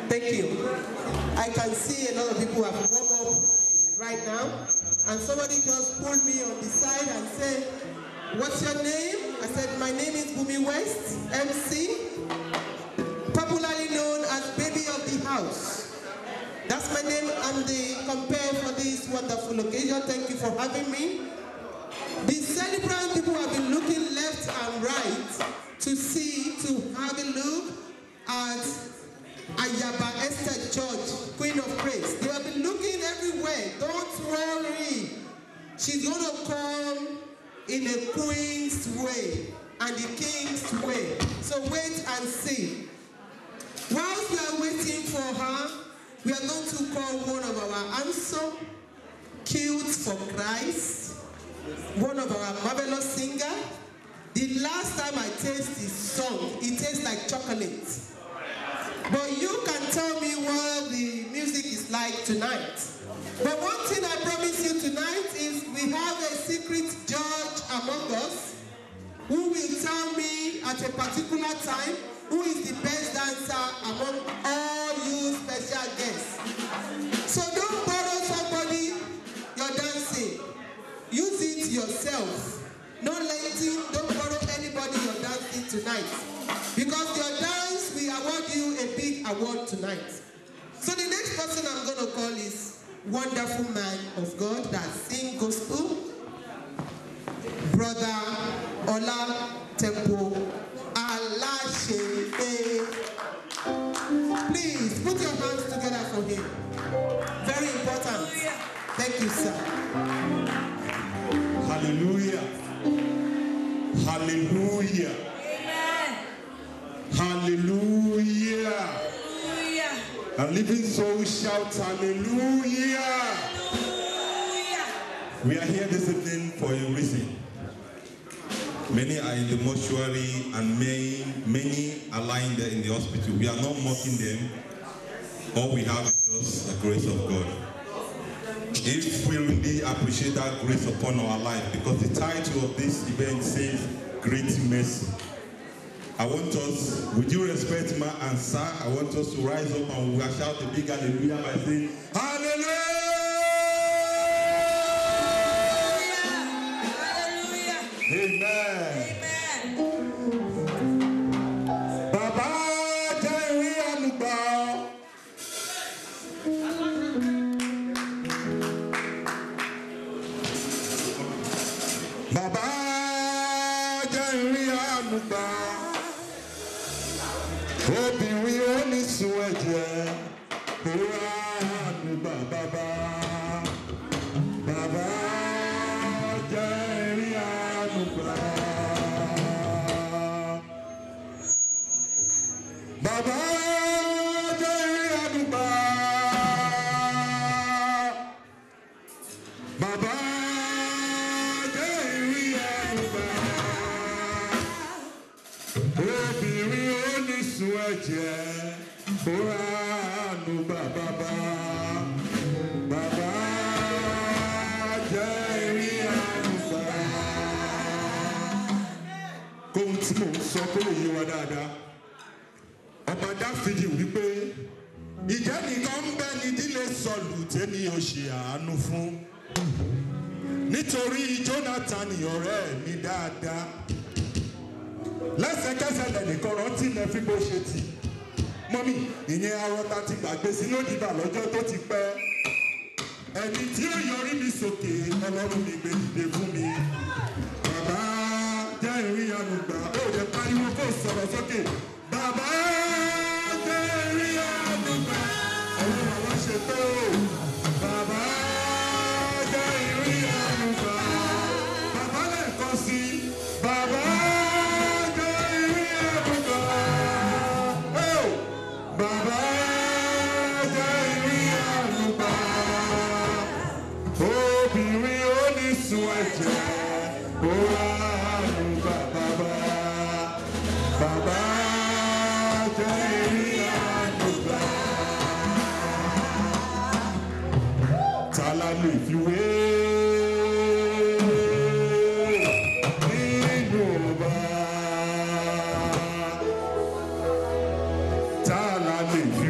Thank you. I can see a lot of people have warmed up right now, and somebody just pulled me on the side and said, "What's your name?" I said, "My name is Bumi West, MC, popularly known as Baby of the House." That's my name. I'm the compare for this wonderful occasion. Thank you for having me. The celebrant people have been looking left and right to have a look at Ayaba, Esther George, Queen of Praise. They have been looking everywhere. Don't worry. She's going to come in a queen's way and the king's way. So wait and see. Whilst we are waiting for her, we are going to call one of our handsome, cute for Christ, one of our marvelous singers. The last time I tasted his song, it tastes like chocolate. But you can tell me what the music is like tonight. But one thing I promise you tonight is we have a secret judge among us who will tell me at a particular time who is the best dancer among all you special guests. So don't borrow somebody your dancing. Use it yourself. Don't borrow anybody your dancing tonight. Because your dance, we award you a big award tonight. So the next person I'm going to call is wonderful man of God that sing gospel, Brother Latechs Alashefe. Please put your hands together for him. Very important. Thank you, sir. Hallelujah. Hallelujah. Amen. Hallelujah. Hallelujah. A living soul shout hallelujah. Hallelujah. We are here this evening for a reason. Many are in the mortuary and many are lying there in the hospital. We are not mocking them. All we have is just the grace of God. If we really appreciate that grace upon our life, because the title of this event says Great Mercy. I want us, with due respect, ma and sir, I want us to rise up and we will shout a big hallelujah by saying, hallelujah! Hallelujah. Amen. Amen. Baba Jerry Aluko. Baba Jerry Aluko. Obìnrin onísun ẹ̀jẹ̀ kóra ànúgbà bàbá. Baba Jerry Aluko. Baba Jerry Aluko. Baba Jerry Aluko. Obìnrin onísun ẹ̀jẹ̀ kóra ànúgbà bàbá. Baba Jerry Aluko. Kóhun tí mò ń sọ kó lè yé wa dáadáa. Ọba Dáfídì wípé ìjẹ́ nìkan ń bẹ ní ìdílé Sọ́ọ̀lù tẹ́ni ó ṣe àánú fún. Nítorí Jonathan ọ̀rẹ́ mi dáadáa. Lẹ́sẹ̀kẹsẹ̀ lẹ́nìkan rántí Mẹfíbóṣẹ́tì. Mọ́mí, ìyẹn arọ́ta ti gbàgbé sí lódìbà lọ́jọ́ tó ti pẹ́. Ẹni tí ó yọrí mi sókè, Ọlọ́run mi gbé dìde fún mi. Bàbá Jerry Aluko, ó yẹ pariwo kó sọ̀rọ̀ sókè. Bàbá Jerry Aluko, ọ̀run àwọn ṣe tó. Bàbá Jerry Aluko, bàbá lẹ́ẹ̀kan sí. Bàbá Jerry Aluko, bàbá Jerry Aluko, obìnrin onísun ẹ̀jẹ̀ kóra ànúgbà bàbá. Bàbá Jerry Aluko. Ta la lè fi wé nínú ọba? Ta la lè fi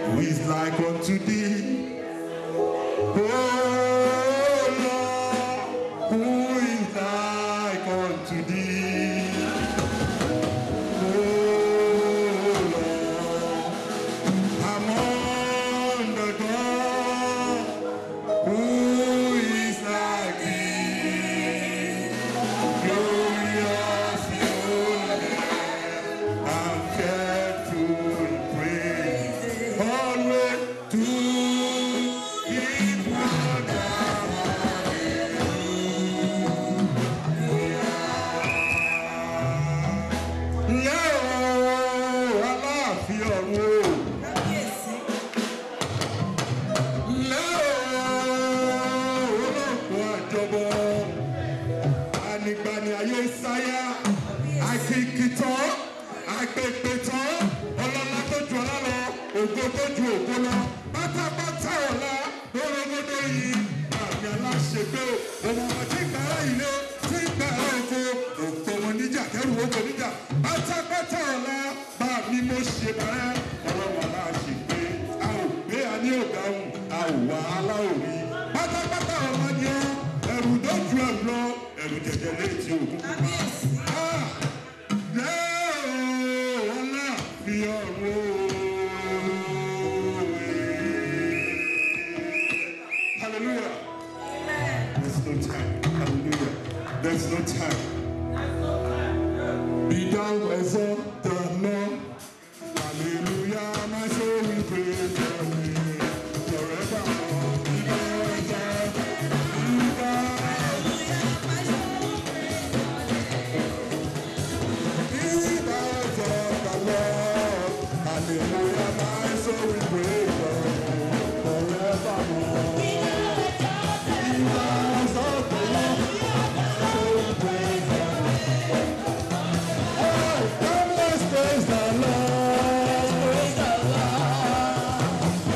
Who is like unto thee? Oh Lord, who is like unto thee? Oh Lord, among the gods, who is like thee? Glorious in holiness and fearful in praise. Always to Him honor. Lẹ́ọ̀ aláàfin ọ̀run o. Lẹ́ọ̀ olóògùn àjọbọ. Anigbani ayé sáyà. Akíkítán. Agbègbètán. Ọlọ́lá tó ju ọlá lọ. Ògo tó ju ògo lọ. Pátápátá ọ̀la. Lórogódó yìí. Àmì aláṣẹgbé o. Ọmọ tí ń gbàrà ilé. Tí ń gbàrà oko. Òkò wọn níjà kẹrù oko níjà. Pátápátá ọ̀la. Bá mi mo ṣe bàrẹ́. Ọlọ́run aláṣẹgbé. A ò gbé a ní òdáhùn. A ò wá aláòrí. Pátápátá ọ̀la ni ó. Ẹ̀rù dójú ẹ̀rù lọ. Ẹ̀rù jẹjẹ létí òkú. Lẹ́ọ̀ aláàfin ọ̀run o. Hallelujah. There's no time. Hallelujah. There's no time. Be thou exalted, Lord. Hallelujah. My soul will praise your name forevermore. Be thou exalted. Be thou exalted, Lord. Hallelujah. My soul will praise your name forevermore. Be thou exalted, Lord. My soul will praise your name. Hey, come let's praise the Lord.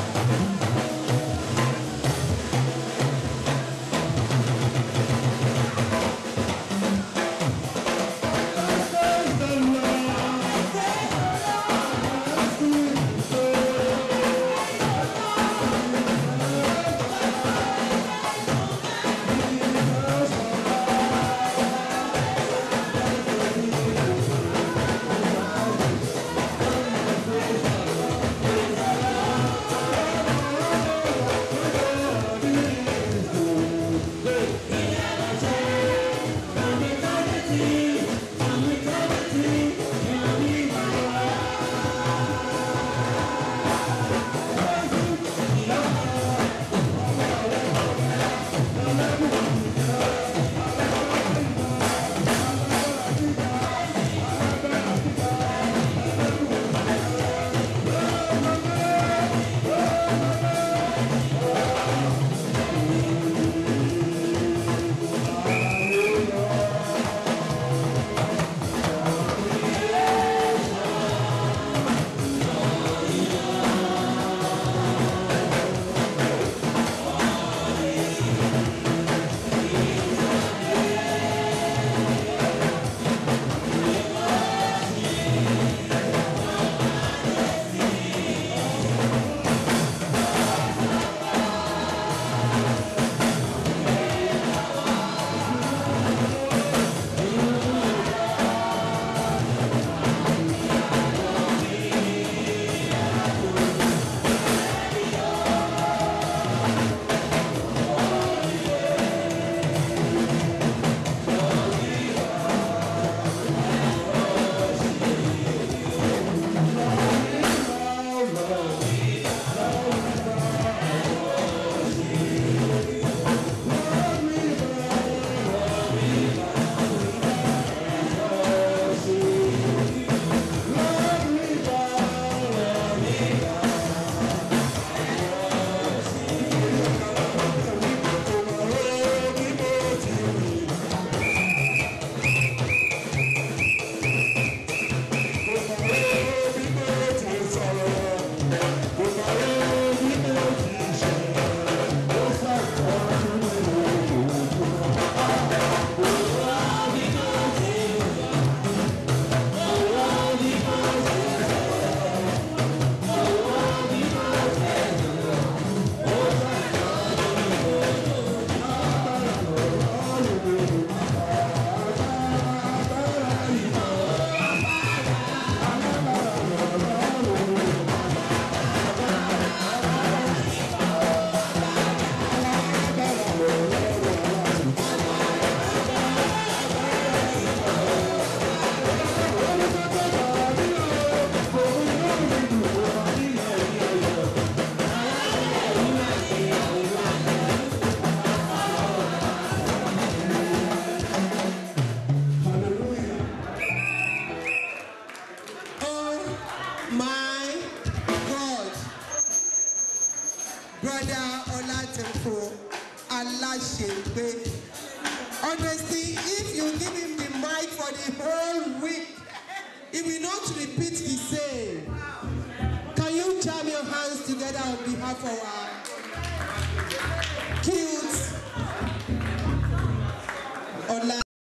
Aláṣepé. Honestly, if you give him the mic for the whole week, he will not repeat the same.